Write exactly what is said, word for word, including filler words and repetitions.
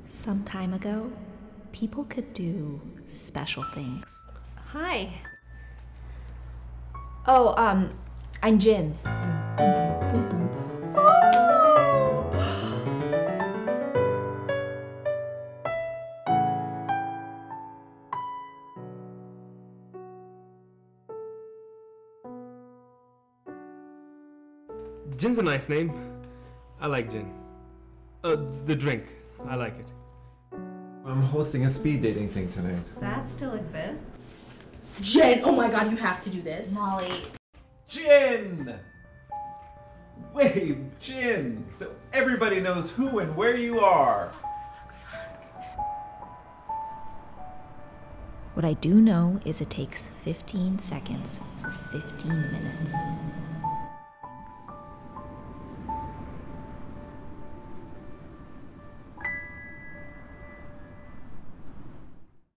Some time ago, people could do special things. Hi. Oh, um, I'm Jin. Jin's a nice name. I like Jin. Uh, the drink. I like it. I'm hosting a speed dating thing tonight. That still exists. Jen, oh my god, you have to do this. Molly. Jin! Wave Jin! So everybody knows who and where you are. What I do know is it takes fifteen seconds for fifteen minutes.